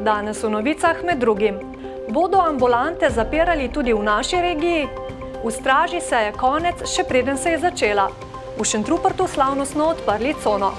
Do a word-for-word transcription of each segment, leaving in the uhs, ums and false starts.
Danes v novicah med drugim. Bodo ambulante zapirali tudi v naši regiji? V straži se je konec, še preden se je začela. V Šentrupertu slavnostno odprli cono.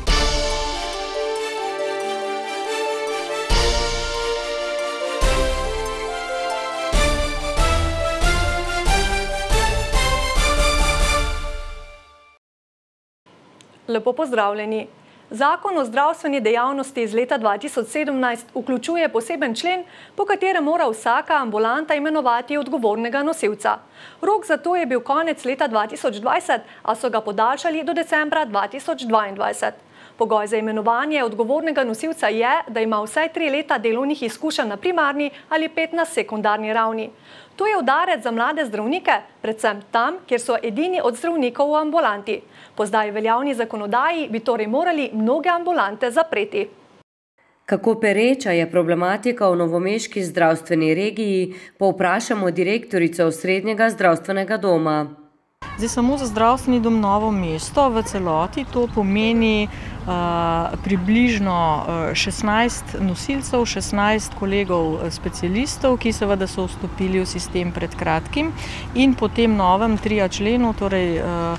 Lepo pozdravljeni. Zakon o zdravstveni dejavnosti iz leta dva tisoč sedemnajst vključuje poseben člen, po katerem mora vsaka ambulanta imenovati odgovornega nosilca. Rok za to je bil konec leta dva tisoč dvajset, a so ga podaljšali do decembra dva tisoč dvaindvajset. Pogoj za imenovanje odgovornega nosilca je, da ima vsaj tri leta delovnih izkušenj na primarni ali pet na sekundarni ravni. To je udarec za mlade zdravnike, predvsem tam, kjer so edini od zdravnikov v ambulanti. Po zdaj veljavni zakonodaji bi torej morali mnoge ambulante zapreti. Kako pereča je problematika v novomeški zdravstveni regiji, povprašamo direktorico Osrednjega zdravstvenega doma. Zdaj, samo za zdravstveni dom Novo mesto v celoti to pomeni uh, približno šestnajst nosilcev, šestnajst kolegov specialistov, ki seveda so vstopili v sistem pred kratkim in po tem novem tria členu torej, uh,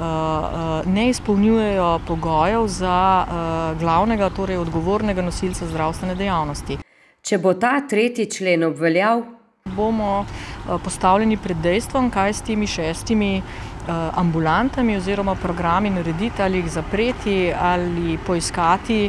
uh, ne izpolnjujejo pogojev za uh, glavnega, torej odgovornega nosilca zdravstvene dejavnosti. Če bo ta tretji člen obveljal, bomo postavljeni pred dejstvom, kaj s temi šestimi ambulantami oziroma programi narediti, ali jih zapreti ali poiskati,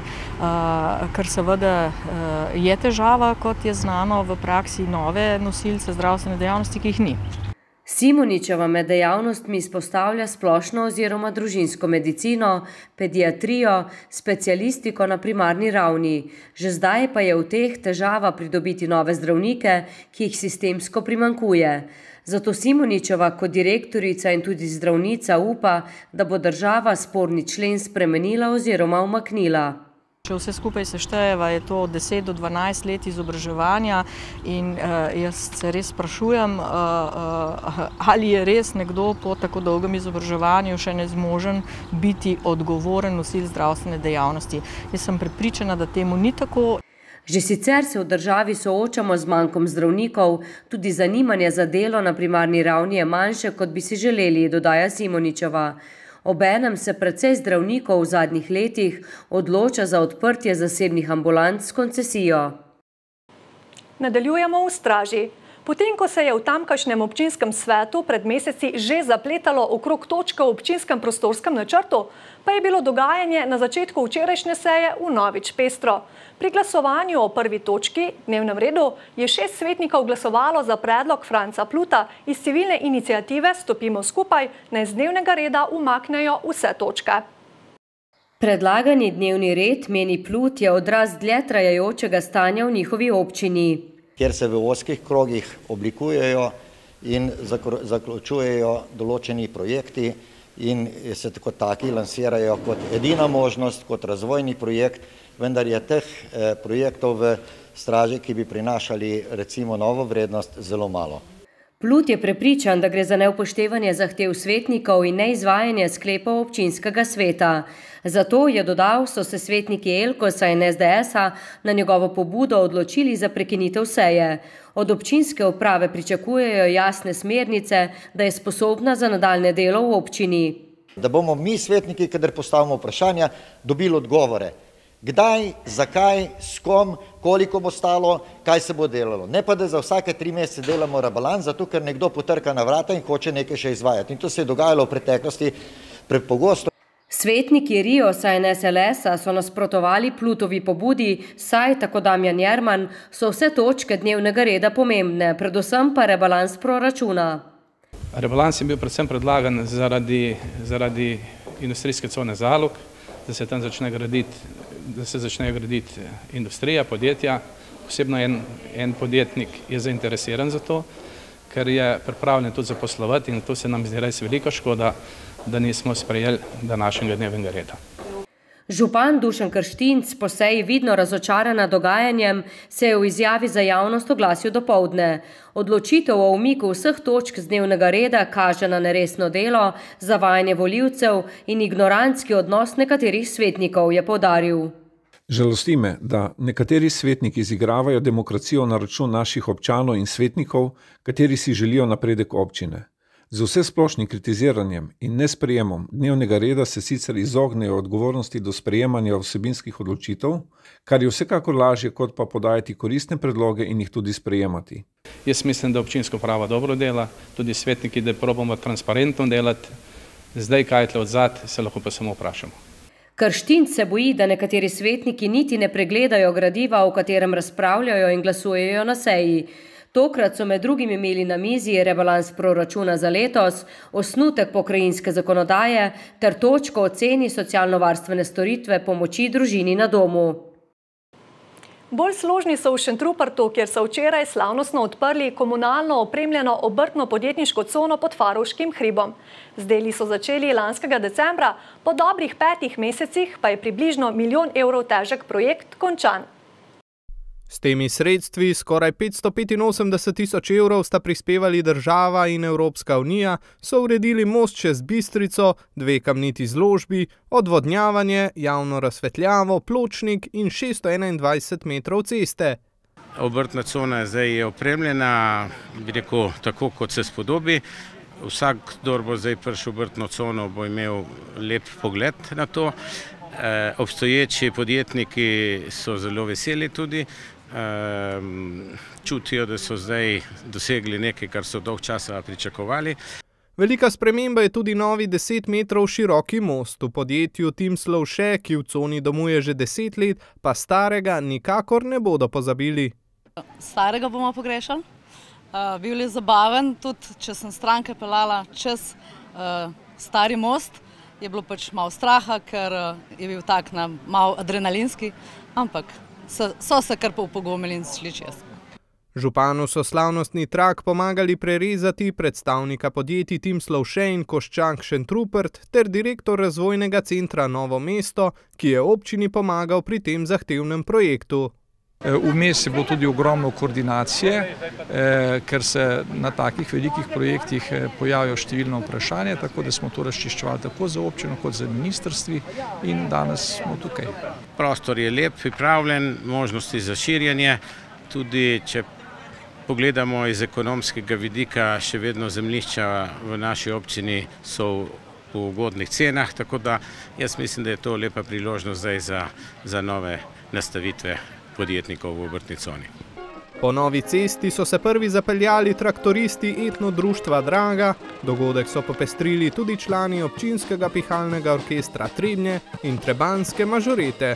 kar seveda je težava, kot je znano v praksi, nove nosilce zdravstvene dejavnosti, ki jih ni. Simoničeva med dejavnostmi izpostavlja splošno oziroma družinsko medicino, pediatrijo, specialistiko na primarni ravni. Že zdaj pa je v teh težava pridobiti nove zdravnike, ki jih sistemsko primanjkuje. Zato Simoničeva kot direktorica in tudi zdravnica upa, da bo država sporni člen spremenila oziroma umaknila. Če vse skupaj seštejeva, je to deset do dvanajst let izobraževanja in uh, jaz se res sprašujem, uh, uh, ali je res nekdo po tako dolgem izobraževanju še nezmožen biti odgovoren nosilec zdravstvene dejavnosti. Jaz sem prepričana, da temu ni tako. Že sicer se v državi soočamo z manjkom zdravnikov, tudi zanimanje za delo na primarni ravni je manjše, kot bi si želeli, dodaja Simoničeva. Obenem se precej zdravnikov v zadnjih letih odloča za odprtje zasebnih ambulant s koncesijo. Nadaljujemo v straži. Potem, ko se je v tamkajšnjem občinskem svetu pred meseci že zapletalo okrog točke v občinskem prostorskem načrtu, pa je bilo dogajanje na začetku včerajšnje seje vnovič pestro. Pri glasovanju o prvi točki, dnevnem redu, je šest svetnikov glasovalo za predlog Franca Pluta iz civilne iniciative Stopimo skupaj, naj z dnevnega reda umaknejo vse točke. Predlagani dnevni red, meni Plut, je odraz dlje trajajočega stanja v njihovi občini, kjer se v ozkih krogih oblikujejo in zaključujejo določeni projekti in se kot taki lansirajo kot edina možnost, kot razvojni projekt, vendar je teh projektov v straži, ki bi prinašali recimo novo vrednost, zelo malo. Plut je prepričan, da gre za neupoštevanje zahtev svetnikov in neizvajanje sklepov občinskega sveta. Zato je dodal, so se svetniki Elkosa in es de esa na njegovo pobudo odločili za prekinitev seje. Od občinske uprave pričakujejo jasne smernice, da je sposobna za nadaljne delo v občini. Da bomo mi svetniki, kadar postavimo vprašanja, dobili odgovore. Kdaj, zakaj, s kom, koliko bo stalo, kaj se bo delalo. Ne pa, da za vsake tri mesece delamo rebalans, zato ker nekdo potrka na vrata in hoče nekaj še izvajati. In to se je dogajalo v preteklosti prepogosto. Svetniki Riosa in es el esa so nasprotovali Plutovi pobudi, saj, tako Damjan Jerman, so vse točke dnevnega reda pomembne, predvsem pa rebalans proračuna. Rebalans je bil predvsem predlagan zaradi, zaradi industrijske cone Zalog, da se tam začne graditi da se začnejo graditi industrija, podjetja. Posebno en, en podjetnik je zainteresiran za to, ker je pripravljen tudi zaposlovati in to se nam zdi res velika škoda, da nismo sprejeli današnjega dnevnega reda. Župan Dušan Krštinc, po seji vidno razočaran nad dogajanjem, se je v izjavi za javnost oglasil dopoldne. Odločitev o umiku vseh točk z dnevnega reda kaže na neresno delo, zavajanje volivcev in ignorantski odnos nekaterih svetnikov, je poudaril. Žalosti me, da nekateri svetniki izigravajo demokracijo na račun naših občanov in svetnikov, kateri si želijo napredek občine. Z vsesplošnim kritiziranjem in nesprejemom dnevnega reda se sicer izognejo odgovornosti do sprejemanja vsebinskih odločitev, kar je vsekakor lažje, kot pa podajati koristne predloge in jih tudi sprejemati. Jaz mislim, da občinsko pravo dobro dela, tudi svetniki, da probamo transparentno delati. Zdaj, kaj je tle odzad, se lahko pa samo vprašamo. Krštinc se boji, da nekateri svetniki niti ne pregledajo gradiva, o katerem razpravljajo in glasujejo na seji. Tokrat so med drugim imeli na mizi rebalans proračuna za letos, osnutek pokrajinske zakonodaje ter točko o ceni socialno-varstvene storitve pomoči družini na domu. Bolj složni so v Šentrupertu, kjer so včeraj slavnostno odprli komunalno opremljeno obrtno-podjetniško cono pod Farovškim hribom. Z deli so začeli lanskega decembra, po dobrih petih mesecih pa je približno milijon evrov težek projekt končan. S temi sredstvi, skoraj petsto petinosemdeset tisoč evrov, sta prispevali država in Evropska unija, so uredili most čez Bistrico, dve kamniti zložbi, odvodnjavanje, javno razsvetljavo, pločnik in šeststo enaindvajset metrov ceste. Obrtna cona zdaj je opremljena, bi rekel, tako kot se spodobi. Vsak, kdor bo zdaj prišel v obrtno cono, bo imel lep pogled na to. E, obstoječi podjetniki so zelo veseli tudi. Čutijo, da so zdaj dosegli nekaj, kar so dolg časa pričakovali. Velika sprememba je tudi novi deset metrov široki most. V podjetju Tim Slovše, ki v coni domuje že deset let, pa starega nikakor ne bodo pozabili. Starega bomo pogrešali. Uh, bil je zabaven, tudi če sem stranke pelala čez uh, stari most, je bilo pač malo straha, ker uh, je bil tak na malo adrenalinski, ampak so se kar upogumili in šli čez. Županu so slavnostni trak pomagali prerezati predstavnika podjetij Tim Slovše in Koščak Šentrupert ter direktor razvojnega centra Novo mesto, ki je občini pomagal pri tem zahtevnem projektu. Vmes bo tudi ogromno koordinacije, ker se na takih velikih projektih pojavijo številna vprašanja, tako da smo to razčiščevali tako za občino kot za ministrstvi in danes smo tukaj. Prostor je lep, pripravljen, možnosti za širjenje, tudi če pogledamo iz ekonomskega vidika, še vedno zemljišča v naši občini so v ugodnih cenah, tako da jaz mislim, da je to lepa priložnost zdaj za, za nove nastavitve podjetnikov v obrtni coni. Po novi cesti so se prvi zapeljali traktoristi etno društva Draga, dogodek so popestrili tudi člani občinskega pihalnega orkestra Trebnje in trebanjske mažorete.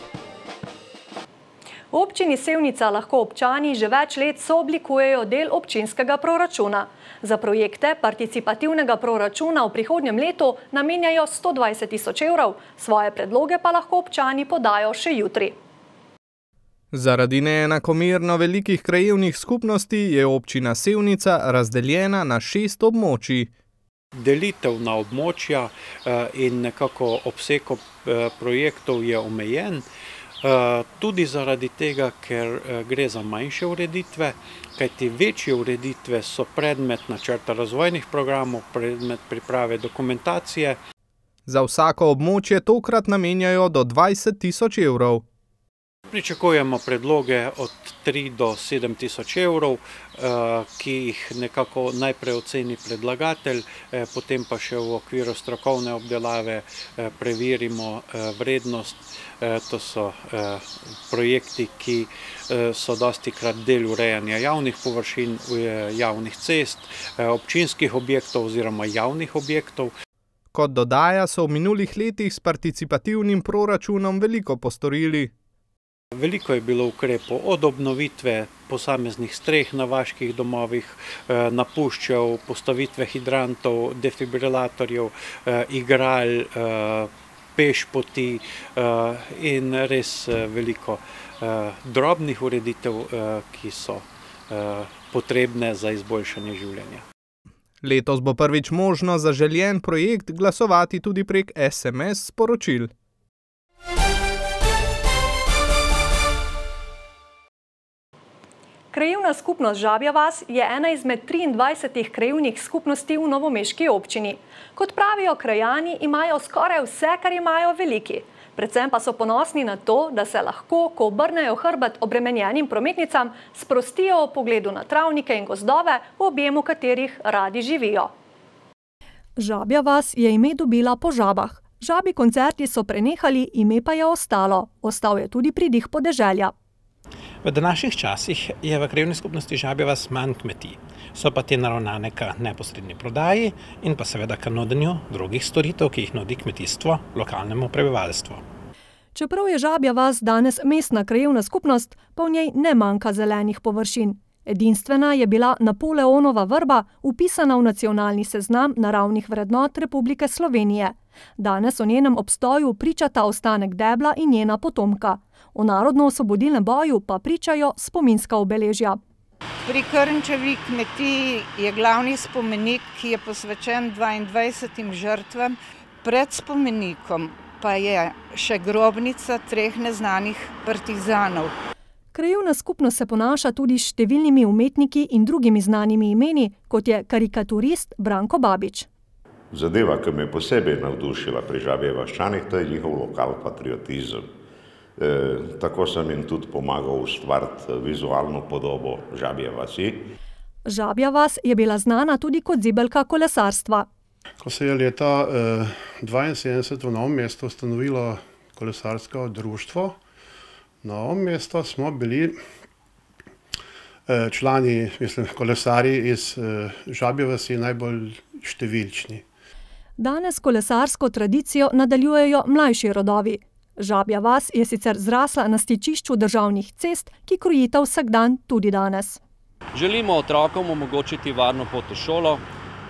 V občini Sevnica lahko občani že več let sooblikujejo del občinskega proračuna. Za projekte participativnega proračuna v prihodnjem letu namenjajo sto dvajset tisoč evrov, svoje predloge pa lahko občani podajo še jutri. Zaradi neenakomerno velikih krajevnih skupnosti je občina Sevnica razdeljena na šest območij. Delitev na območja in nekako obseg projektov je omejen, tudi zaradi tega, ker gre za manjše ureditve, kajti večje ureditve so predmet načrta razvojnih programov, predmet priprave dokumentacije. Za vsako območje tokrat namenjajo do dvajset tisoč evrov. Pričakujemo predloge od tri do sedem tisoč evrov, ki jih nekako najprej oceni predlagatelj, potem pa še v okviru strokovne obdelave preverimo vrednost. To so projekti, ki so dostikrat del urejanja javnih površin, javnih cest, občinskih objektov oziroma javnih objektov. Kot dodaja, so v minulih letih s participativnim proračunom veliko postorili. Veliko je bilo ukrepov, od obnovitve posameznih streh na vaških domovih, napuščav, postavitve hidrantov, defibrilatorjev, igral, pešpoti in res veliko drobnih ureditev, ki so potrebne za izboljšanje življenja. Letos bo prvič možno za željen projekt glasovati tudi prek es em es sporočil. Krajevna skupnost Žabja vas je ena izmed triindvajsetih krajevnih skupnosti v novomeški občini. Kot pravijo krajani, imajo skoraj vse, kar imajo veliki. Predvsem pa so ponosni na to, da se lahko, ko obrnejo hrbet obremenjenim prometnicam, sprostijo ob pogledu na travnike in gozdove, v objemu katerih radi živijo. Žabja vas je ime dobila po žabah. Žabi koncerti so prenehali, ime pa je ostalo. Ostal je tudi pridih podeželja. V današnjih časih je v krajevni skupnosti Žabja vas manj kmetij. So pa te naravnane k neposredni prodaji in pa seveda k nudenju drugih storitev, ki jih nudi kmetijstvo lokalnemu prebivalstvu. Čeprav je Žabja vas danes mestna krajevna skupnost, pa v njej ne manjka zelenih površin. Edinstvena je bila Napoleonova vrba, vpisana v nacionalni seznam naravnih vrednot Republike Slovenije. Danes o njenem obstoju pričata ostanek debla in njena potomka. O narodno-osvobodilnem boju pa pričajo spominska obeležja. Pri Krnčevi kmetiji je glavni spomenik, ki je posvečen dvaindvajsetim žrtvam. Pred spomenikom pa je še grobnica treh neznanih partizanov. Krajevna skupnost se ponaša tudi s številnimi umetniki in drugimi znanimi imeni, kot je karikaturist Branko Babič. Zadeva, ki me je posebej navdušila pri Žabjevaščanih, to je njihov lokal patriotizem. E, tako sem jim tudi pomagal ustvariti vizualno podobo Žabje vasi. Žabja vas je bila znana tudi kot zibelka kolesarstva. Ko se je leta eh, dvainsedemdeset v Novem mestu ustanovilo kolesarsko društvo, Novo mesto smo bili eh, člani, mislim, kolesarji iz eh, Žabje vasi najbolj številčni. Danes kolesarsko tradicijo nadaljujejo mlajši rodovi. Žabja vas je sicer zrasla na stičišču državnih cest, ki krojita vsakdan tudi danes. Želimo otrokom omogočiti varno pot v šolo.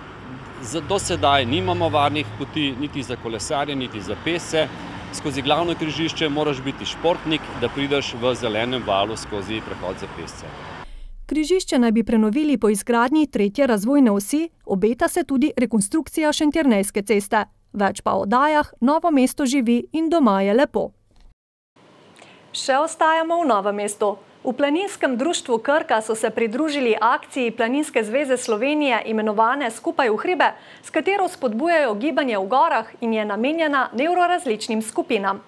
Do sedaj nimamo varnih poti niti za kolesarje, niti za pešce. Skozi glavno križišče moraš biti športnik, da prideš v zelenem valu skozi prehod za pešce. Križišče naj bi prenovili po izgradnji tretje razvojne osi, obeta se tudi rekonstrukcija Šentjernejske ceste. Več pa o oddajah Novo mesto živi in doma je lepo. Še ostajamo v Novem mestu. V Planinskem društvu Krka so se pridružili akciji Planinske zveze Slovenije imenovane Skupaj v hribe, s katero spodbujajo gibanje v gorah in je namenjena nevrorazličnim skupinam.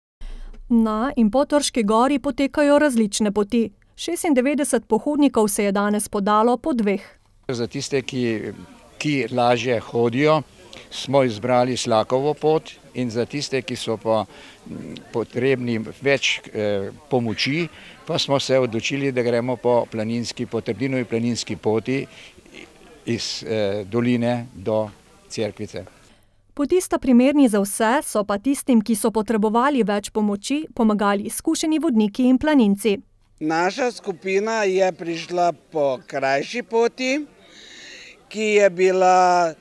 Na in po Trški gori potekajo različne poti. šestindevetdeset pohodnikov se je danes podalo po dveh. Za tiste, ki, ki lažje hodijo, smo izbrali Slakovo pot in za tiste, ki so pa potrebni več eh, pomoči, pa smo se odločili, da gremo po planinski, po Trdinovi planinski poti iz eh, doline do Cerkvice. Poti sta primerni za vse, so pa tistim, ki so potrebovali več pomoči, pomagali izkušeni vodniki in planinci. Naša skupina je prišla po krajši poti, ki je bila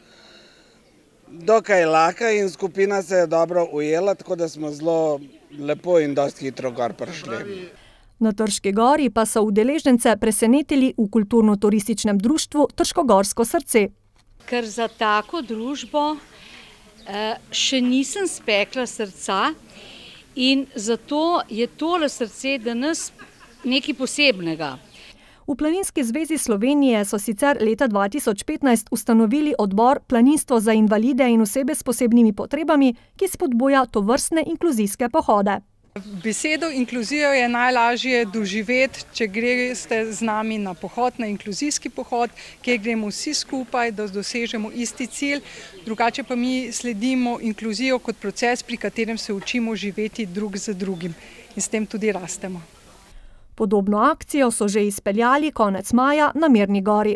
dokaj lahka in skupina se je dobro ujela, tako da smo zelo lepo in dosti hitro gor prišli. Na Trški gori pa so udeležence presenetili v kulturno-turističnem društvu Trškogorsko srce. Ker za tako družbo še nisem spekla srca in zato je tole srce danes nekaj posebnega. V Planinski zvezi Slovenije so sicer leta dva tisoč petnajst ustanovili odbor Planinstvo za invalide in osebe s posebnimi potrebami, ki spodbuja tovrstne inkluzijske pohode. Besedo inkluzijo je najlažje doživeti, če greste z nami na pohod, na inkluzijski pohod, kjer gremo vsi skupaj, da dosežemo isti cilj. Drugače pa mi sledimo inkluzijo kot proces, pri katerem se učimo živeti drug z drugim in s tem tudi rastemo. Podobno akcijo so že izpeljali konec maja na Mirni gori.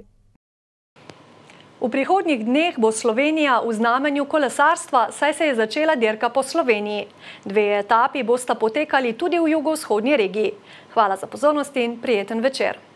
V prihodnjih dneh bo Slovenija v znamenju kolesarstva, saj se je začela dirka po Sloveniji. Dve etapi bosta potekali tudi v jugovzhodni regiji. Hvala za pozornost in prijeten večer.